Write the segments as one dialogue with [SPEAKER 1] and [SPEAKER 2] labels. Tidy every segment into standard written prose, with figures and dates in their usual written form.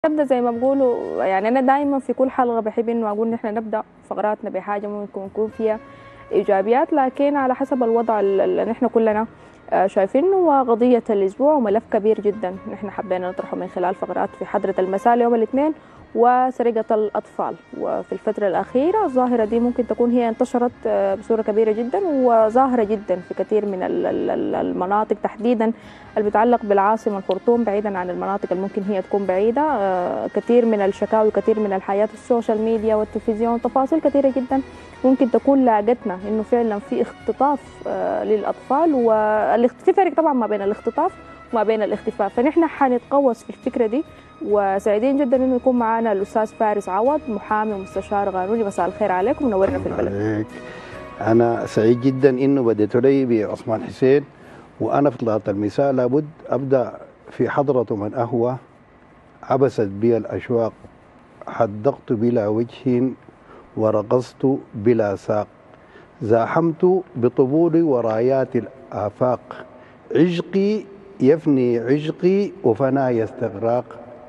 [SPEAKER 1] نبدأ زي ما بقولوا، يعني أنا دايما في كل حلقة بحب إنه أقول إن إحنا نبدأ فقراتنا بحاجة ممكن يكون فيها إيجابيات، لكن على حسب الوضع اللي نحن كلنا شايفينه. وقضية الأسبوع وملف كبير جدا نحن حبينا نطرحه من خلال فقرات في حضرة المساء يوم الاثنين، وسرقة الأطفال. وفي الفترة الأخيرة الظاهرة دي ممكن تكون هي انتشرت بصورة كبيرة جدا وظاهرة جدا في كثير من المناطق، تحديدا اللي بيتعلق بالعاصمة الخرطوم، بعيدا عن المناطق اللي ممكن هي تكون بعيدة. كثير من الشكاوي، كثير من الحياة، السوشيال ميديا والتلفزيون، تفاصيل كثيرة جدا ممكن تكون لاقتنا إنه فعلا في اختطاف للأطفال. في فرق طبعا ما بين الاختطاف وما بين الاختفاء، فنحن حنتقوس في الفكرة دي. وسعيدين جدا انه يكون معنا الاستاذ فارس عوض، محامي ومستشار قانوني. مساء الخير عليكم، منورنا في البلد.
[SPEAKER 2] عليك. انا سعيد جدا انه بديت لي بعثمان حسين، وانا في طلعت المساء لابد ابدا في حضره من اهوى عبست بي الاشواق، حدقت بلا وجه ورقصت بلا ساق، زاحمت بطبول ورايات الافاق، عشقي يفني عشقي وفناي استغراق،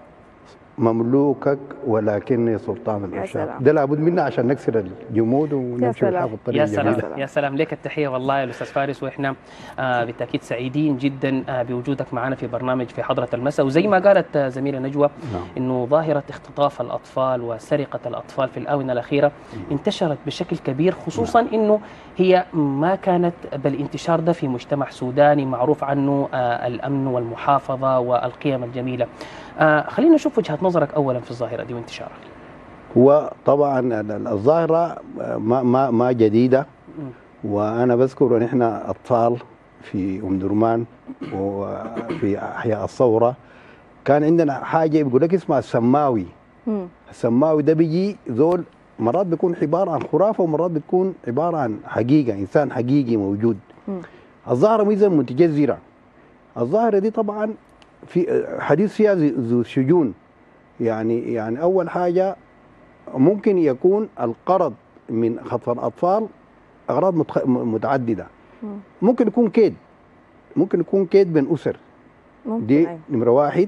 [SPEAKER 2] مملوكك ولكني سلطان العشاق. ده لابد منا عشان نكسر الجمود ونمشي الحياه بالطريقه الجميله.
[SPEAKER 3] يا سلام يا سلام، لك التحيه والله يا الاستاذ فارس، واحنا بالتاكيد سعيدين جدا بوجودك معنا في برنامج في حضره المساء. وزي ما قالت زميله نجوى انه ظاهره اختطاف الاطفال وسرقه الاطفال في الاونه الاخيره انتشرت بشكل كبير، خصوصا انه هي ما كانت بالانتشار ده في مجتمع سوداني معروف عنه الامن والمحافظه والقيم الجميله. خلينا نشوف وجهة نظرك أولا في الظاهرة دي وانتشارها.
[SPEAKER 2] هو طبعا الظاهرة ما جديدة، وأنا بذكر أن إحنا أطفال في أم درمان وفي أحياء الثورة كان عندنا حاجة بيقول لك اسمها السماوي. السماوي ده بيجي ذول مرات بيكون عبارة عن خرافة ومرات بتكون عبارة عن حقيقة، إنسان حقيقي موجود. الظاهرة ميزة متجذرة. الظاهرة دي طبعا في حديث فيها ذو شجون، يعني أول حاجة ممكن يكون القرض من خطف الأطفال أغراض متعددة. ممكن يكون كيد، ممكن يكون كيد بين أسر، دي نمرة واحد.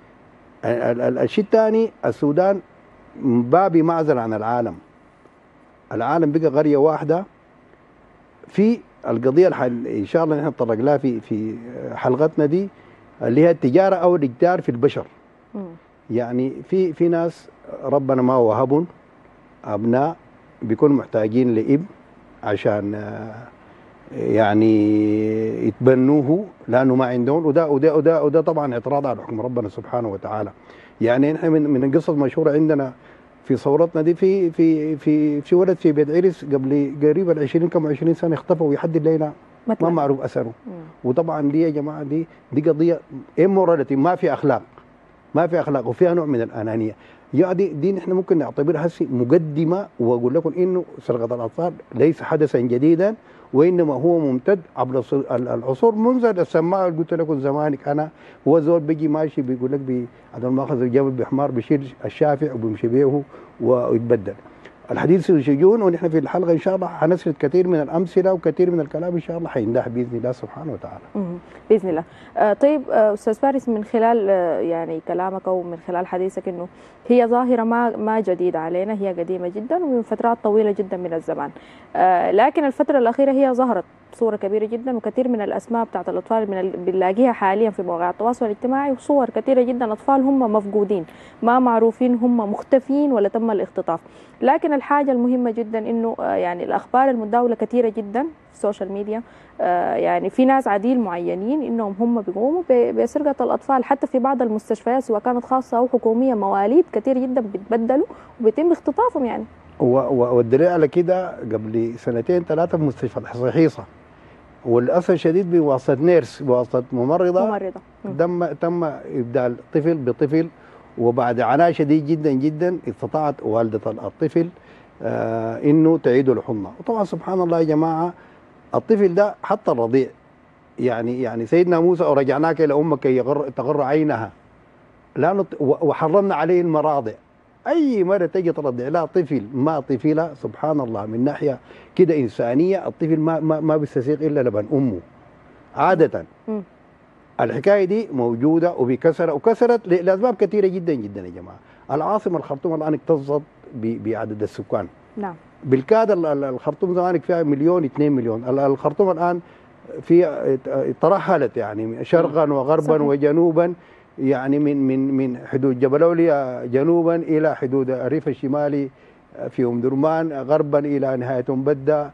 [SPEAKER 2] الشيء الثاني، السودان بابي معزل عن العالم. العالم بقى قرية واحدة. في القضية إن شاء الله نحن نتطرق لها في حلقتنا دي، اللي هي التجارة أو الإتجار في البشر. يعني في ناس ربنا ما وهبهم أبناء بيكونوا محتاجين لإبن عشان يعني يتبنوه لأنه ما عندهم، وده طبعا اعتراض على حكم ربنا سبحانه وتعالى. يعني نحن من القصص المشهورة عندنا في ثورتنا دي في ولد في بيت عرس قبل قريبا 20 سنة اختفى ويحد الليلة ما معروف اثره. وطبعا دي يا جماعه دي قضيه اموراليتي، ما في اخلاق، ما في اخلاق، وفيها نوع من الانانيه. يعني دي نحن ممكن نعتبرها هسه مقدمه، واقول لكم انه سرقه الاطفال ليس حدثا جديدا، وانما هو ممتد عبر العصور منذ السماء اللي قلت لكم زمانك. انا هو زول بيجي ماشي بيقول لك عدم ماخذ الجبل بحمار بيشيل الشافع وبيمشي بيه ويتبدل. الحديث الشجون، ونحن في الحلقه ان شاء الله حنسرد كثير من الامثله وكثير من الكلام ان شاء الله حيندح باذن الله سبحانه وتعالى.
[SPEAKER 1] باذن الله. طيب استاذ فارس، من خلال يعني كلامك او من خلال حديثك انه هي ظاهره ما جديده علينا، هي قديمه جدا ومن فترات طويله جدا من الزمان، لكن الفتره الاخيره هي ظهرت بصوره كبيره جدا، وكثير من الاسماء بتاعت الاطفال بنلاقيها حاليا في مواقع التواصل الاجتماعي، وصور كثيره جدا اطفال هم مفقودين، ما معروفين هم مختفين ولا تم الاختطاف. لكن الحاجه المهمه جدا انه يعني الاخبار المتداوله كثيره جدا في السوشيال ميديا، يعني في ناس عديل معينين انهم هم بيقوموا بسرقه الاطفال، حتى في بعض المستشفيات سواء كانت خاصه او حكوميه مواليد كثير جدا بيتبدلوا وبيتم اختطافهم. يعني
[SPEAKER 2] والدليل على كده قبل 2-3 في مستشفى الصحيصه، وللاسف الشديد بواسطه نيرس، بواسطه ممرضه تم ابدال طفل بطفل، وبعد عناء شديد جدا جدا استطاعت والده الطفل انه تعيد الحضنه. وطبعا سبحان الله يا جماعه، الطفل ده حتى الرضيع، يعني سيدنا موسى ورجعناك الى امك كي تغر عينها، لانه وحرمنا عليه المراضع. اي مره تجي ترضع لها طفل ما طفله، سبحان الله من ناحيه كده انسانيه، الطفل ما بيستسيغ الا لبن امه عاده. الحكايه دي موجوده وكسرت لاسباب كثيره جدا جدا يا جماعه. العاصمه الخرطوم الان اكتظت بعدد السكان.
[SPEAKER 1] نعم.
[SPEAKER 2] بالكاد الخرطوم زمانك فيها مليون 2 مليون. الخرطوم الان في ترحلت يعني شرقا وغربا
[SPEAKER 1] صحيح.
[SPEAKER 2] وجنوبا، يعني من حدود جبل أولياء جنوبا الى حدود الريف الشمالي في ام درمان، غربا الى نهايه ام بدة،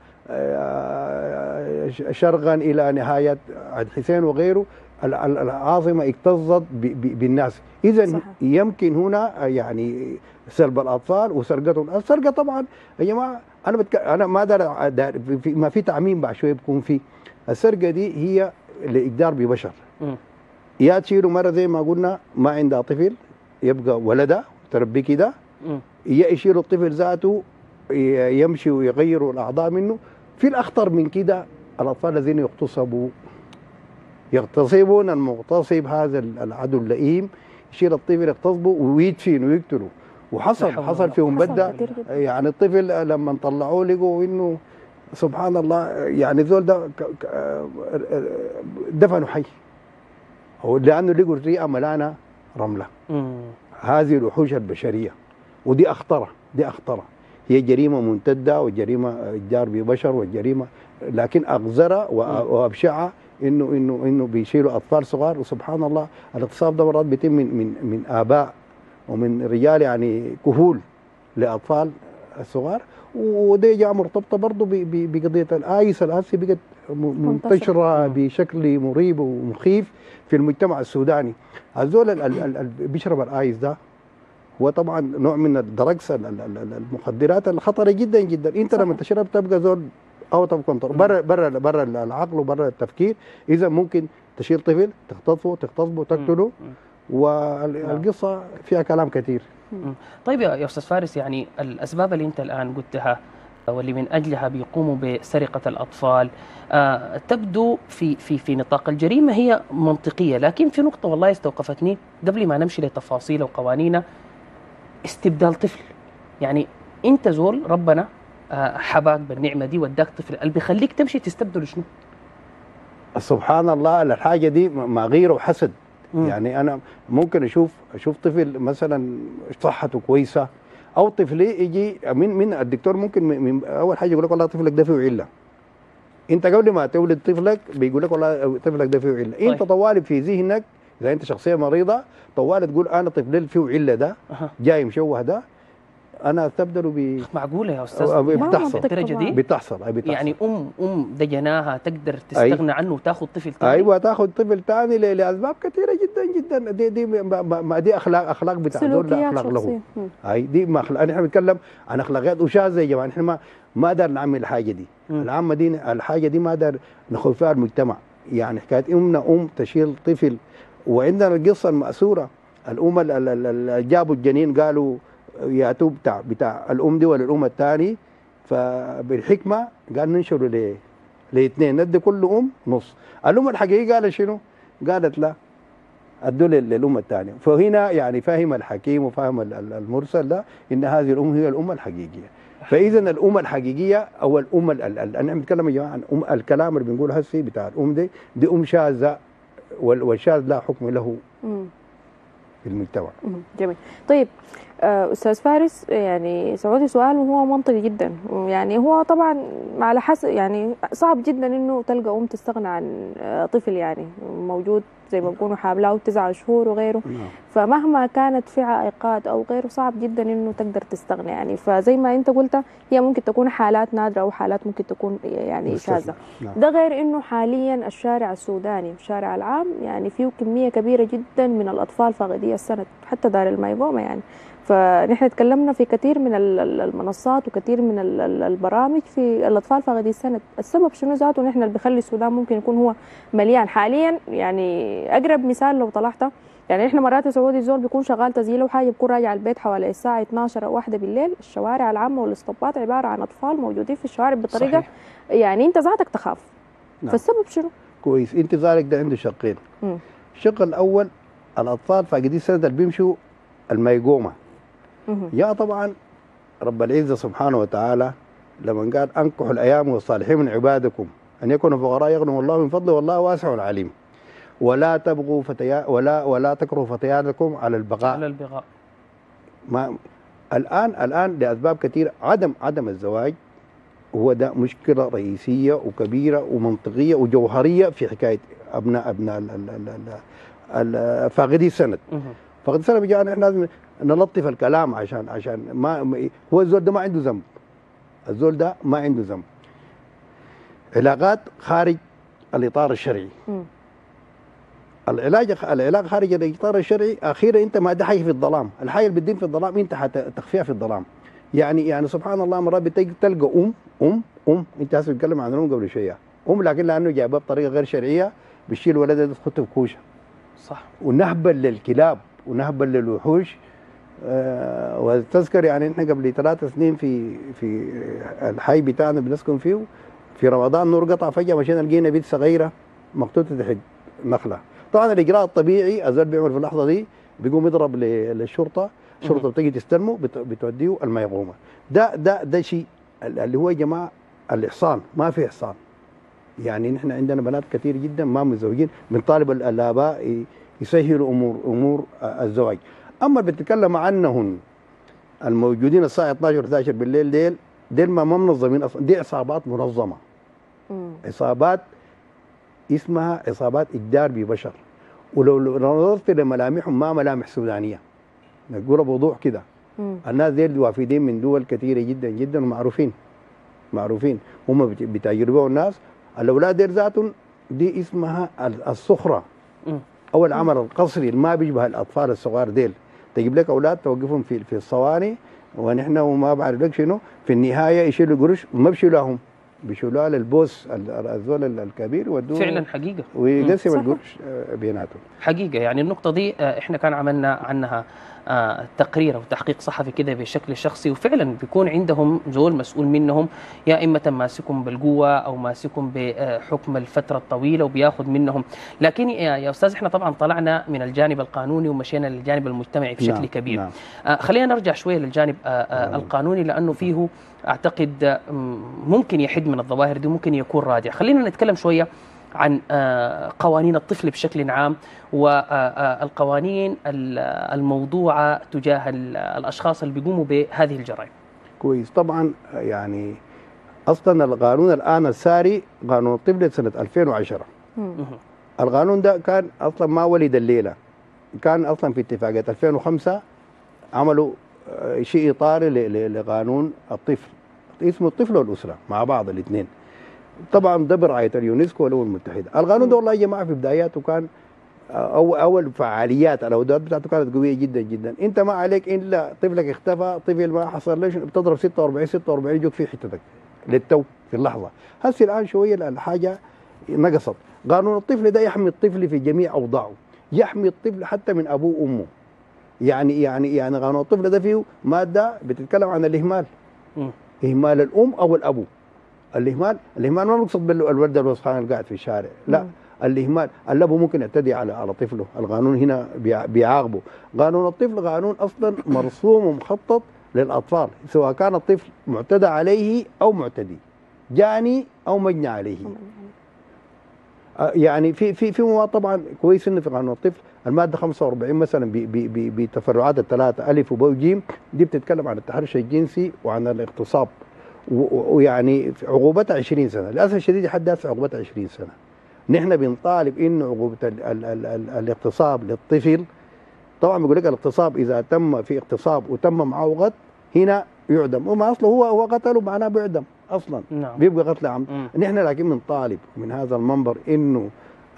[SPEAKER 2] شرقا الى نهايه عبد الحسين وغيره. العاصمه اكتظت بالناس. اذا يمكن هنا يعني سلب الاطفال وسرقتهم. السرقه طبعا يا جماعه انا ما ما في تعميم بعد شويه بيكون في. السرقه دي هي لاقدار ببشر. يا تشيلوا مره زي ما قلنا ما عندها طفل يبقى ولدها تربي كده، يا يشيلوا الطفل ذاته يمشي ويغيروا الاعضاء منه. في الاخطر من كده الاطفال الذين يغتصبون المغتصب هذا العدو اللئيم، يشيل الطفل يغتصبه ويدفن ويقتله. حصل في مبدأ يعني الطفل لما طلعوه لقوا انه سبحان الله يعني ذول ده دفنوا حي، لانه لقوا الرئه ملانه رمله. هذه الوحوش البشريه ودي اخطره، هي جريمه ممتده وجريمه اتجار ببشر والجريمه، لكن اقذره وابشعه انه بيشيلوا اطفال صغار. وسبحان الله الاغتصاب ده مرات بيتم من اباء ومن رجال يعني كهول لاطفال الصغار. ودي جاء مرتبطه برضه بقضيه الايس الاسي بقت منتشره بشكل مريب ومخيف في المجتمع السوداني. هذول اللي بيشرب الايس ده هو طبعا نوع من الدرجس المخدرات الخطره جدا جدا. انت لما تشرب تبقى زول اوت اوف كنترول، برا العقل وبرا التفكير. اذا ممكن تشيل طفل تغتصبه تقتله، والقصه فيها كلام كثير.
[SPEAKER 3] طيب يا استاذ فارس، يعني الاسباب اللي انت الان قلتها واللي من اجلها بيقوموا بسرقه الاطفال تبدو في نطاق الجريمه هي منطقيه، لكن في نقطه والله استوقفتني قبل ما نمشي لتفاصيل وقوانينها. استبدال طفل، يعني انت زول ربنا حباك بالنعمه دي واداك طفل، اللي بيخليك تمشي تستبدل شنو؟
[SPEAKER 2] سبحان الله الحاجه دي ما غيره وحسد. يعني انا ممكن اشوف طفل مثلا صحته كويسه، او طفل يجي من الدكتور ممكن من اول حاجه يقول لك والله طفلك ده فيه عله. انت قبل ما تولد طفلك بيقول لك والله طفلك ده فيه عله. طيب. انت طوالب في ذهنك اذا انت شخصيه مريضه طوالب تقول انا طفلي فيه عله ده جاي مشوه ده انا استبدله
[SPEAKER 3] معقوله يا استاذ؟
[SPEAKER 2] بتحصل
[SPEAKER 3] يعني دجناها تقدر تستغنى عنه وتاخذ طفل ثاني.
[SPEAKER 2] ايوه تاخذ طفل ثاني لاسباب كثيره جدا جدا. دي اخلاق بتاع دول، اخلاق له. دي ما احنا بنتكلم عن اخلاقيات وشاذه يا جماعه. احنا ما دار نعمل الحاجه دي. الحاجه دي ما دار نخوف فيها المجتمع. يعني حكايه تشيل طفل. وعندنا القصه المأسوره الام اللي جابوا الجنين قالوا ياتوا بتاع الام دي ولا الام الثاني، فبالحكمه قال ننشره لاثنين ندي كل ام نص. الام الحقيقيه قالت شنو؟ قالت لا ادوا للام الثانيه. فهنا يعني فهم الحكيم وفهم المرسل ده ان هذه الام هي الام الحقيقيه. فاذا الام الحقيقيه او الام انا بنتكلم يا جماعه عن الكلام اللي بنقوله هسه بتاع الام دي ام شاذه، والشاذ لا حكم له في المجتمع.
[SPEAKER 1] جميل. طيب استاذ فارس، يعني سعودي سؤال وهو منطقي جدا. يعني هو طبعا على حسب يعني صعب جدا انه تلقى ام تستغنى عن طفل يعني موجود زي ما بيكونوا حامله 9 شهور وغيره. فمهما كانت في عائقات او غيره صعب جدا انه تقدر تستغنى يعني. فزي ما انت قلت هي ممكن تكون حالات نادره او حالات ممكن تكون يعني شاذه. ده غير انه حاليا الشارع السوداني الشارع العام يعني فيه كميه كبيره جدا من الاطفال فاقدي السند، حتى دار الميقومه يعني. فنحن تكلمنا في كثير من المنصات وكثير من البرامج في الاطفال فاقدي السند. السبب شنو ذاته؟ نحن اللي بيخلي السودان ممكن يكون هو مليان حاليا. يعني اقرب مثال لو طلعت يعني احنا مرات سعودي الزول بيكون شغال تسجيله وحاجه بيكون راجع البيت حوالي الساعه 12 او 1 بالليل، الشوارع العامه والاسطبات عباره عن اطفال موجودين في الشوارع بطريقه صحيح. يعني انت ذاتك تخاف. نعم. فالسبب شنو؟
[SPEAKER 2] كويس. انت ذلك ده عنده شقين. الشق الاول الاطفال فاقدي السند اللي بيمشوا الميقومه. يا طبعا رب العزه سبحانه وتعالى لما قال انكحوا الايام والصالحين من عبادكم ان يكونوا فقراء يغنوا الله من فضله والله واسع عليم. ولا تبغوا فتيات ولا تكرهوا فتياتكم على البغاء.
[SPEAKER 3] على البغاء.
[SPEAKER 2] ما الان لاسباب كثيره عدم الزواج هو ده مشكله رئيسيه وكبيره ومنطقيه وجوهريه في حكايه ابناء فاقدي السند. فاقدي السند بيجي احنا لازم نلطف الكلام عشان ما هو الزول ده ما عنده ذنب. الزول ده ما عنده ذنب. علاقات خارج الاطار الشرعي. العلاج خارج الاطار الشرعي اخيرا انت ما ده حي في الظلام، الحي اللي بتدين في الظلام انت حتخفيها في الظلام. يعني سبحان الله مرات تلقى انت هسه بتتكلم عن الام قبل شويه، لكن لانه جابها بطريقه غير شرعيه بتشيل ولدها تحطه في كوشه.
[SPEAKER 3] صح.
[SPEAKER 2] ونهبل للكلاب ونهبل للوحوش. وتذكر يعني احنا قبل 3 سنين في الحي بتاعنا بنسكن فيه في رمضان نور قطع فجاه مشينا لقينا بنت صغيره مقتوله تحت نخله. طبعا الاجراء الطبيعي الزول بيعمل في اللحظه دي بيقوم يضرب للشرطه، الشرطه بتجي تستلمه بتوديه الميغومه. ده شيء اللي هو يا جماعه الاحصان، ما في احصان. يعني نحن عندنا بنات كثير جدا ما متزوجين، بنطالب الاباء يسهلوا امور الزواج. اما بتتكلم عنهم الموجودين الساعه 12 13 بالليل ديل ما منظمين اصلا، دي عصابات منظمه. عصابات اسمها عصابات اجدار ببشر. ولو نظرت لملامحهم ما ملامح سودانيه، نقولها بوضوح كده. الناس ديل وافدين من دول كثيره جدا جدا ومعروفين هم بتجربوا الناس. الاولاد ديل ذاتهم دي اسمها السخره او العمل القصري اللي ما بيشبه الاطفال الصغار ديل. تجيب لك اولاد توقفهم في الصواني ونحن وما بعرف لك شنو، في النهايه يشيلوا قروش ما بيشيلوهم، بيشيلوها للبوس الزول الكبير ودوه
[SPEAKER 3] فعلا حقيقه
[SPEAKER 2] ويقسم القروش بيناتهم.
[SPEAKER 3] حقيقه يعني النقطه دي احنا كان عملنا عنها تقرير او تحقيق صحفي كده بشكل شخصي، وفعلا بيكون عندهم زول مسؤول منهم، يا اما ماسكهم بالقوه او ماسكهم بحكم الفتره الطويله وبياخذ منهم. لكن يا استاذ احنا طبعا طلعنا من الجانب القانوني ومشينا للجانب المجتمعي بشكل كبير. خلينا نرجع شويه للجانب القانوني لانه فيه اعتقد ممكن يحد من الظواهر دي وممكن يكون رادع. خلينا نتكلم شويه عن قوانين الطفل بشكل عام والقوانين الموضوعة تجاه الأشخاص اللي بيقوموا بهذه الجرائم.
[SPEAKER 2] كويس. طبعا يعني أصلا القانون الآن الساري قانون الطفل سنة 2010. القانون ده كان أصلا ما ولد الليلة، كان أصلا في اتفاقية 2005 عملوا شيء إطاري لقانون الطفل اسمه الطفل والأسرة مع بعض الاثنين. طبعا ده برعايه اليونسكو والامم المتحده. القانون ده والله يا جماعه في بداياته كان اول فعاليات الاودات بتاعته كانت قويه جدا جدا. انت ما عليك الا طفلك اختفى، طفل ما حصل ليش بتضرب 46 يجوك في حتتك للتو في اللحظه. هسه الان شويه الحاجه نقصت. قانون الطفل ده يحمي الطفل في جميع اوضاعه، يحمي الطفل حتى من ابوه وامه. يعني قانون الطفل ده فيه ماده بتتكلم عن الاهمال. اهمال الام او الابو. الاهمال ما نقصد بالولد الوسخان اللي قاعد في الشارع، لا. الاهمال الاب ممكن يعتدي على طفله، القانون هنا بيعاقبه. قانون الطفل قانون اصلا مرسوم ومخطط للاطفال، سواء كان الطفل معتدى عليه او معتدي، جاني او مجني عليه. يعني في مواد طبعا كويس انه في قانون الطفل الماده 45 مثلا بتفرعات الثلاثه الف وباء وجيم دي بتتكلم عن التحرش الجنسي وعن الاغتصاب، ويعني عقوبتها 20 سنه. للاسف الشديد لحد هسه عقوبتها 20 سنه. نحن بنطالب انه عقوبه الاغتصاب للطفل، طبعا بيقول لك الاغتصاب اذا تم في اغتصاب وتم معه قتل هنا يعدم، وما اصله هو قتله معناه بيعدم اصلا.
[SPEAKER 3] نعم.
[SPEAKER 2] بيبقى قتل عمد. نحن لكن بنطالب من هذا المنبر انه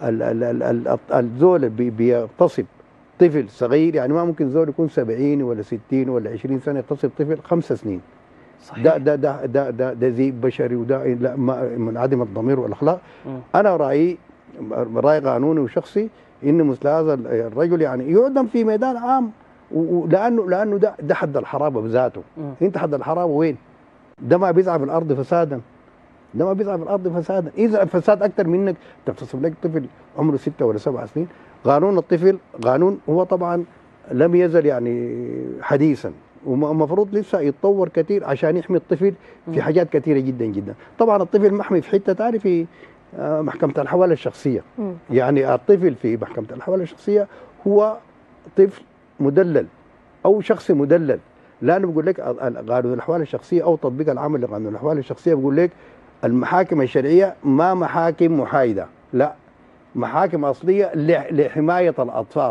[SPEAKER 2] الزول بيغتصب طفل صغير، يعني ما ممكن زول يكون 70 ولا 60 ولا 20 سنه يغتصب طفل 5 سنين.
[SPEAKER 3] صحيح.
[SPEAKER 2] ده زي بشري، وده منعدم الضمير والاخلاق. انا رايي قانوني وشخصي ان مثل هذا الرجل يعني يعدم في ميدان عام، لانه ده حد الحرابه بذاته. انت حد الحرابه وين؟ ده ما بيزعى في الارض فسادا، اذا الفساد اكثر منك تغتصب لك طفل عمره 6 ولا 7 سنين. قانون الطفل قانون هو طبعا لم يزل يعني حديثا، ومفروض لسه يتطور كثير عشان يحمي الطفل في حاجات كثيره جدا جدا. طبعا الطفل محمي في حته ثانيه محكمة الحوالة الشخصية. يعني الطفل في محكمة الحوالة الشخصية هو طفل مدلل أو شخص مدلل. لأنه بقول لك قانون الأحوال الشخصية أو تطبيق العمل لقانون الأحوال الشخصية بقول لك المحاكم الشرعية ما محاكم محايدة، لا، محاكم أصلية لحماية الأطفال،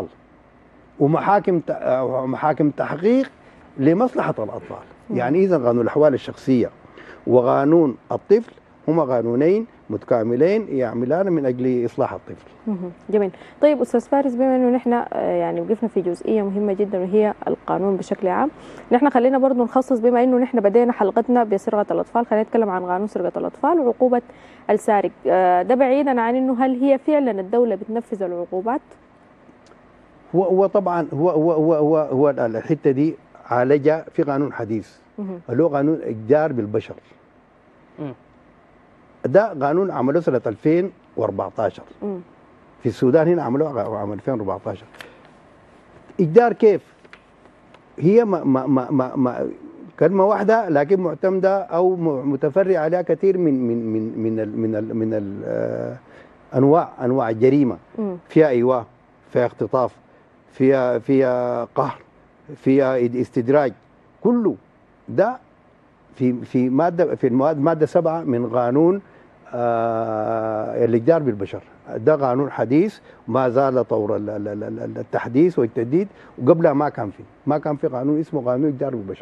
[SPEAKER 2] ومحاكم تحقيق لمصلحة الأطفال. يعني إذا قانون الأحوال الشخصية وقانون الطفل هما قانونين متكاملين يعملان من أجل إصلاح الطفل.
[SPEAKER 1] جميل. طيب أستاذ فارس، بما أنه نحن يعني وقفنا في جزئية مهمة جدا وهي القانون بشكل عام، نحن خلينا برضو نخصص بما أنه نحن بدينا حلقتنا بسرقة الأطفال، خلينا نتكلم عن قانون سرقة الأطفال وعقوبة السارق. ده بعيدا عن أنه هل هي فعلا الدولة بتنفذ العقوبات؟
[SPEAKER 2] هو طبعا هو الحتة دي عالجها في قانون حديث اللي هو قانون إتجار بالبشر. ده قانون عملوه سنة 2014 في السودان، هنا عملوه عام 2014. إتجار كيف؟ هي كلمة واحدة لكن معتمدة أو متفرع عليها كثير من أنواع الجريمة. فيها إيواء، فيها اختطاف، فيها قهر، فيها استدراج، كله ده في مادة 7 من قانون الإتجار بالبشر. ده قانون حديث ما زال طور التحديث والتجديد، وقبلها ما كان في قانون اسمه قانون الإتجار بالبشر.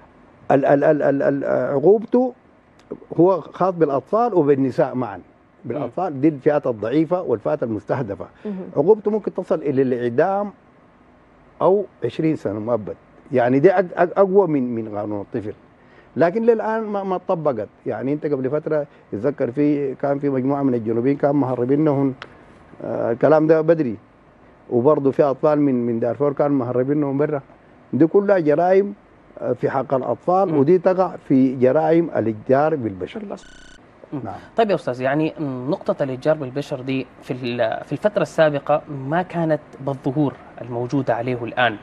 [SPEAKER 2] عقوبته هو خاص بالأطفال وبالنساء معا. بالأطفال دي الفئات الضعيفة والفئات المستهدفة. عقوبته ممكن تصل إلى الإعدام أو 20 سنة مؤبد. يعني دي أقوى من قانون الطفل، لكن للآن ما طبقت. يعني أنت قبل فترة تتذكر كان في مجموعة من الجنوبيين كان مهربينهم الكلام ده بدري، وبرضه في أطفال من دارفور كانوا مهربينهم برا. دي كلها جرائم في حق الأطفال، ودي تقع في جرائم الإتجار بالبشر.
[SPEAKER 3] نعم. طيب يا أستاذ، يعني نقطة الإتجار بالبشر دي في الفترة السابقة ما كانت بالظهور الموجودة عليه الآن.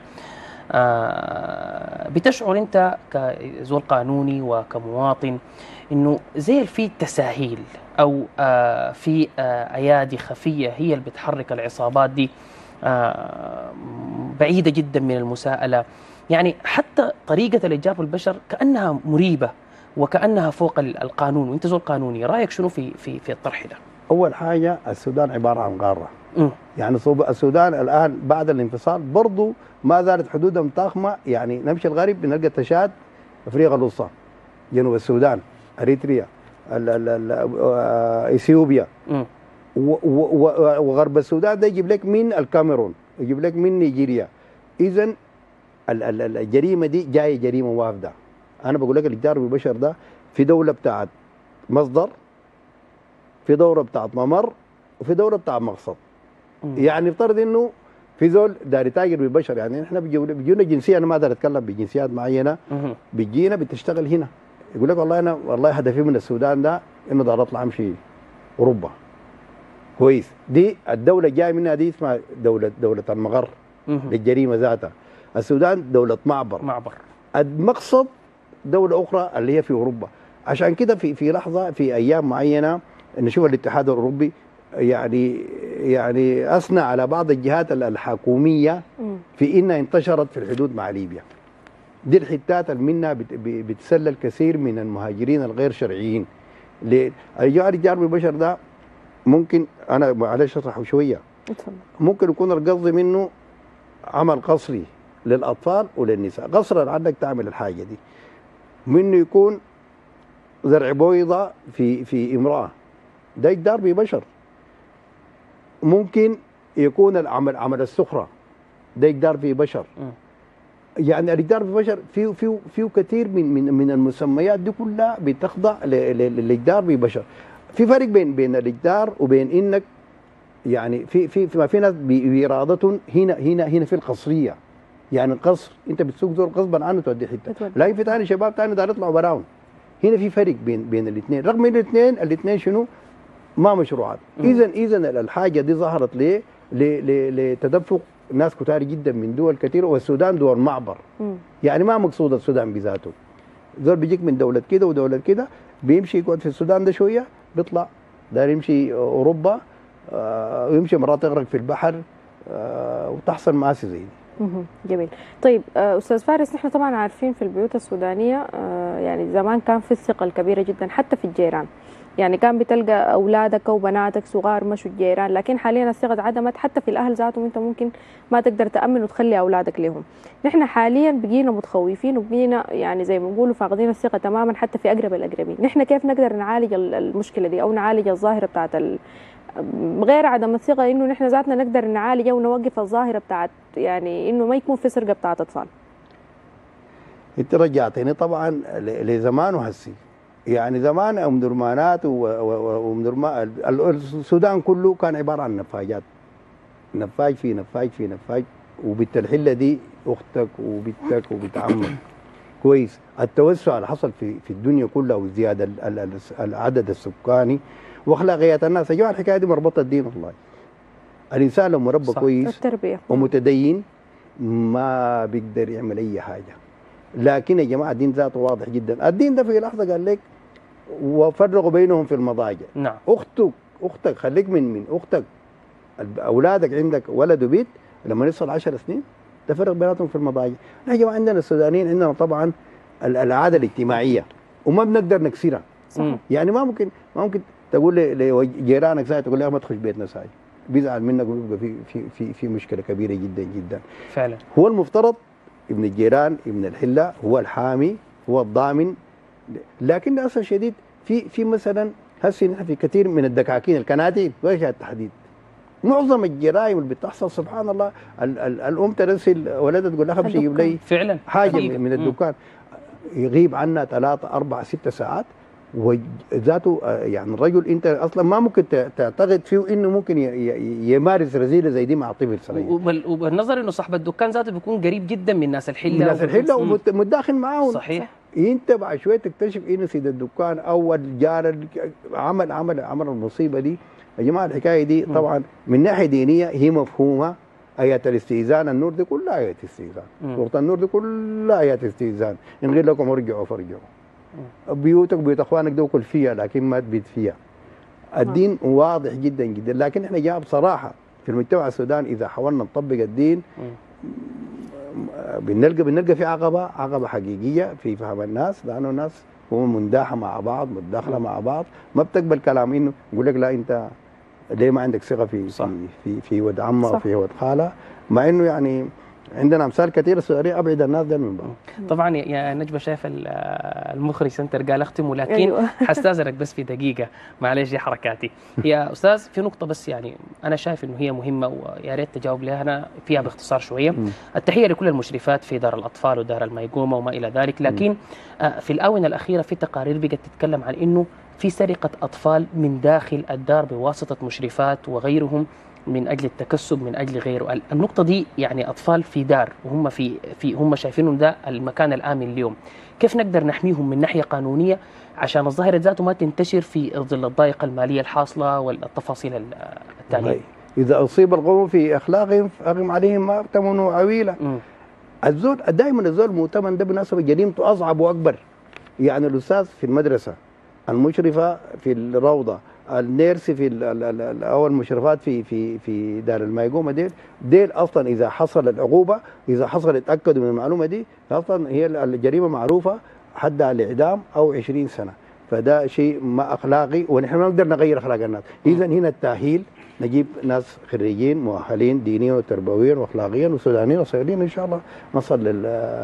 [SPEAKER 3] بتشعر أنت كزول قانوني وكمواطن إنه زي في تساهيل أو في أيادي خفية هي اللي بتحرك العصابات دي بعيدة جدا من المساءلة؟ يعني حتى طريقة الإتجار بالبشر كأنها مريبة وكأنها فوق القانون، وأنت زول قانوني، رأيك شنو في الطرح ده؟
[SPEAKER 2] أول حاجة السودان عبارة عن قارة. يعني السودان الآن بعد الانفصال برضو ما زالت حدودها ضخمة. يعني نمشي الغرب بنلقى تشاد، أفريقيا الوسطى، جنوب السودان، أريتريا، إثيوبيا، وغرب السودان ده يجيب لك من الكاميرون، يجيب لك من نيجيريا. إذن الجريمة دي جاية جريمة وافدة. أنا بقول لك الإتجار بالبشر ده في دولة بتاعت مصدر، في دولة بتاعت ممر، وفي دولة بتاعت مقصد. يعني افترض انه في زول دار يتاجر بالبشر. يعني احنا بيجونا جنسيه، انا ما اقدر اتكلم بجنسيات معينه، بتجينا بتشتغل هنا، يقول لك والله هدفي من السودان ده انه دار اطلع امشي اوروبا. كويس، دي الدوله جايه منها، دي اسمها دوله المغر للجريمه ذاتها. السودان دوله معبر. المقصد دوله اخرى اللي هي في اوروبا. عشان كده في لحظه في ايام معينه نشوف الاتحاد الاوروبي يعني اثنى على بعض الجهات الحكوميه في انها انتشرت في الحدود مع ليبيا. دي الحتات اللي منها بتسلل كثير من المهاجرين الغير شرعيين. الإتجار بالبشر ده ممكن انا معلش اشرحه شويه. ممكن يكون القصد منه عمل قصري للاطفال وللنساء. قصرا عنك تعمل الحاجه دي، منه يكون زرع بويضه في امراه، ده إتجار بالبشر. ممكن يكون عمل السخرة، ده إتجار بالبشر. يعني الإتجار بالبشر فيه كثير من المسميات دي كلها بتخضع للإتجار بالبشر. في فرق بين الإتجار وبين انك يعني في ناس بإرادة هنا في القصرية. يعني القصر انت بتسوق زول غصبا عنه تودي حته، لكن في ثاني شباب ثاني دار يطلعوا براهم. هنا في فرق بين الاثنين، رغم ان الاثنين شنو؟ ما مشروعات. اذا الحاجه دي ظهرت ليه؟ لتدفق ناس كتار جدا من دول كثيره، والسودان دول معبر. يعني ما مقصود السودان بذاته. زول بيجيك من دوله كده ودوله كده، بيمشي يقعد في السودان ده شويه، بيطلع داير يمشي اوروبا ويمشي مرات يغرق في البحر وتحصل مآسي زي دي.
[SPEAKER 1] جميل. طيب استاذ فارس، نحن طبعا عارفين في البيوت السودانيه يعني زمان كان في الثقه الكبيره جدا حتى في الجيران، يعني كان بتلقى اولادك وبناتك صغار مشوا الجيران، لكن حاليا الثقه عدمت حتى في الاهل ذاتهم، انت ممكن ما تقدر تامن وتخلي اولادك لهم. نحن حاليا بقينا متخوفين وبقينا يعني زي ما بنقولوا فاقدين الثقه تماما حتى في اقرب الاقربين. نحن كيف نقدر نعالج المشكله دي او نعالج الظاهره بتاعت غير عدم الثقه، انه نحن ذاتنا نقدر نعالجها ونوقف الظاهره بتاعت يعني انه ما يكون في سرقه بتاعت اطفال؟
[SPEAKER 2] انت رجعتني طبعا لزمان وهسي. يعني زمان ام درمانات وام درمان السودان كله كان عباره عن نفاجات، نفاج في نفاج في نفاج، وبنت الحله دي اختك وبنتك وبنت عمك. كويس. التوسع اللي حصل في الدنيا كلها وزياده العدد السكاني واخلاقيات الناس، يا جماعه الحكايه دي مربوطه الدين. والله الانسان لو مربى كويس
[SPEAKER 1] التربية
[SPEAKER 2] ومتدين ما بيقدر يعمل اي حاجه. لكن يا جماعه الدين ذاته واضح جدا. الدين ده في لحظه قال لك وفرقوا بينهم في المضاجع.
[SPEAKER 3] نعم.
[SPEAKER 2] اختك خليك من اختك، اولادك عندك ولد وبيت لما يوصل 10 سنين تفرق بيناتهم في المضاجع. يا جماعه عندنا السودانيين عندنا طبعا العاده الاجتماعيه وما بنقدر نكسرها. يعني ما ممكن تقول لجيرانك ساعه تقول له ما تخش بيتنا ساعه، بيزعل منك ويبقى في مشكله كبيره جدا جدا.
[SPEAKER 3] فعلا.
[SPEAKER 2] هو المفترض ابن الجيران ابن الحله هو الحامي هو الضامن، لكن للاسف الشديد في مثلا هسه نحن في كثير من الدكاكين الكناتين وجه التحديد معظم الجرائم اللي بتحصل سبحان الله الام ترسل ولدها تقول لها امشي جيب لي
[SPEAKER 3] فعلا
[SPEAKER 2] حاجه من الدكان، يغيب عنها 3 4 6 ساعات وذاته. يعني الرجل انت اصلا ما ممكن تعتقد فيه انه ممكن يمارس رذيله زي دي مع طفل صغير.
[SPEAKER 3] وبالنظر انه صاحب الدكان ذاته بيكون قريب جدا من ناس الحله،
[SPEAKER 2] من ناس الحله ومتداخل معاهم.
[SPEAKER 3] صحيح.
[SPEAKER 2] انت بعد شويه تكتشف انه سيد الدكان او الجار عمل المصيبه دي. يا جماعه الحكايه دي طبعا من ناحيه دينيه هي مفهومه. ايات الاستئذان النور دي كلها ايات استئذان، سوره النور دي كلها ايات استئذان، ان غير لكم ارجعوا فارجعوا. بيوتك بيوت اخوانك دو كل فيها لكن ما تبيت فيها. الدين واضح جدا جدا، لكن احنا جاء بصراحه في المجتمع السوداني اذا حاولنا نطبق الدين بنلقى في عقبه حقيقيه في فهم الناس، لانه الناس هم منداحه مع بعض متداخله مع بعض، ما بتقبل كلام انه يقول لك لا انت ليه ما عندك ثقه في ولد عمه او في ولد خاله، مع انه يعني عندنا امثال كثيره سوريه ابعد الناس ده من بعض.
[SPEAKER 3] طبعا يا نجمه شايف المخرج سنتر قال اختم، ولكن حستاذنك بس في دقيقه، معلش دي حركاتي. يا استاذ في نقطه بس يعني انا شايف انه هي مهمه ويا ريت تجاوب لها انا فيها باختصار شويه. التحيه لكل المشرفات في دار الاطفال ودار الميقومه وما الى ذلك، لكن في الاونه الاخيره في تقارير بقت تتكلم عن انه في سرقه اطفال من داخل الدار بواسطه مشرفات وغيرهم من اجل التكسب من اجل غيره. النقطه دي يعني اطفال في دار وهم هم شايفينهم ده المكان الامن اليوم، كيف نقدر نحميهم من ناحيه قانونيه عشان الظاهره ذاته ما تنتشر في ظل الضائقه الماليه الحاصله والتفاصيل التاليه؟
[SPEAKER 2] اذا اصيب القوم في اخلاقهم فاغم عليهم ما اؤتمنوا عويله. الزول دائما الزول المؤتمن ده بالمناسبه جريمته اصعب واكبر. يعني الاستاذ في المدرسه، المشرفه في الروضه، النيرسي او المشرفات في دار الميقومه ديل اصلا اذا حصل العقوبه، اذا حصل اتاكدوا من المعلومه دي اصلا هي الجريمه معروفه حدها الاعدام او 20 سنه، فده شيء ما اخلاقي ونحن ما نقدر نغير اخلاق الناس. اذا هنا التاهيل نجيب ناس خريجين مؤهلين دينيا وتربويا واخلاقيا وسودانيين وصيادين ان شاء الله نصل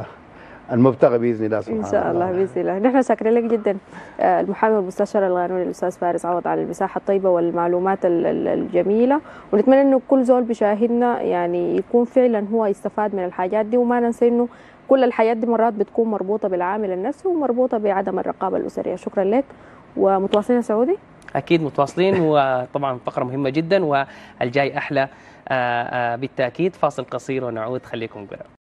[SPEAKER 2] المبتغى باذن الله سبحانه وتعالى.
[SPEAKER 1] ان شاء الله باذن الله. نحن شاكرين لك جدا المحامي والمستشار القانوني الاستاذ فارس عوض على المساحه الطيبه والمعلومات الجميله، ونتمنى انه كل زول بيشاهدنا يعني يكون فعلا هو يستفاد من الحاجات دي، وما ننسى انه كل الحياة دي مرات بتكون مربوطه بالعامل النفسي ومربوطه بعدم الرقابه الاسريه. شكرا لك ومتواصلين يا سعودي.
[SPEAKER 3] اكيد متواصلين، وطبعا فقره مهمه جدا والجاي احلى بالتاكيد. فاصل قصير ونعود، خليكم قريب.